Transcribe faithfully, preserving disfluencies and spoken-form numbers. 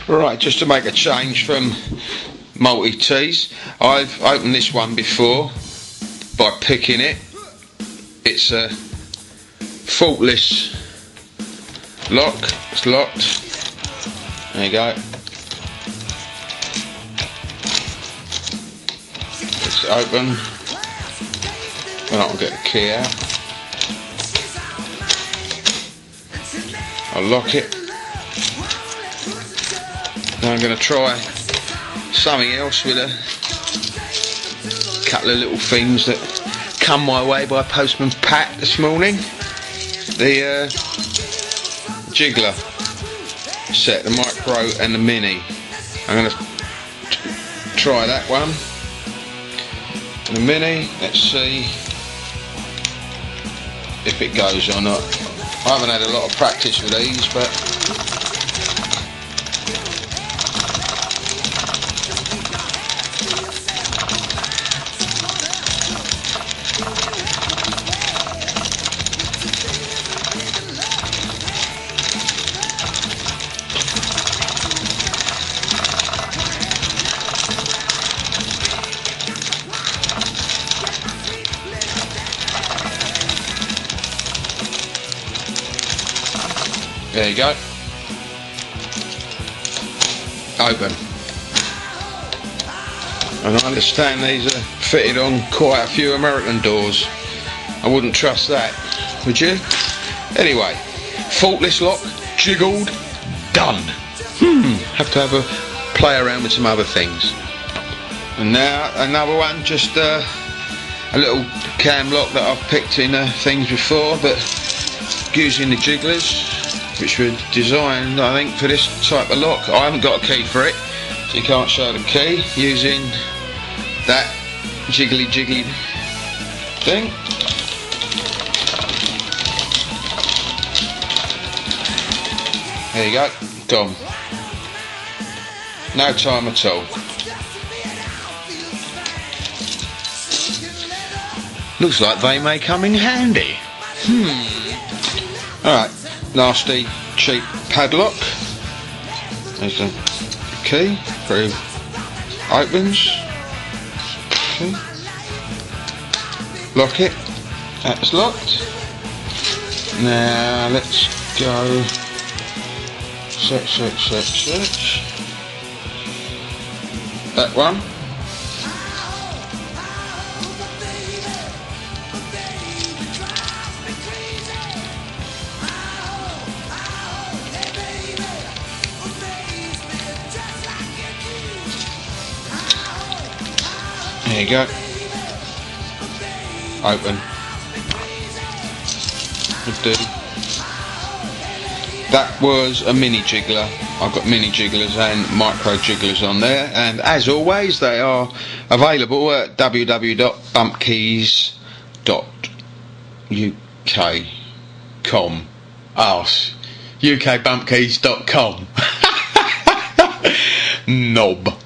Right, just to make a change from multi-tees, I've opened this one before by picking it. It's a faultless lock, it's locked. There you go. It's open. Well, I'll get the key out. I'll lock it. Now I'm going to try something else with a couple of little things that come my way by Postman Pat this morning. The uh, Jiggler set, the micro and the mini. I'm going to try that one. The mini, let's see if it goes or not. I haven't had a lot of practice with these, but there you go. Open. And I understand these are fitted on quite a few American doors. I wouldn't trust that, would you? Anyway, faultless lock, jiggled, done. Hmm, have to have a play around with some other things. And now another one, just uh, a little cam lock that I've picked in uh, things before, but using the jigglers, which were designed, I think, for this type of lock. I haven't got a key for it, so you can't show the key, using that jiggly jiggly thing. There you go, gone. No time at all. Looks like they may come in handy. Hmm. Alright. Nasty, cheap padlock. There's the key. Through opens. Okay. Lock it. That's locked. Now let's go. Search, search, search, search. That one. There you go. Open. Would do. That was a mini jiggler. I've got mini jigglers and micro jigglers on there, and as always they are available at w w w dot bump keys dot u k com. Oh, u k bump keys dot com. Knob.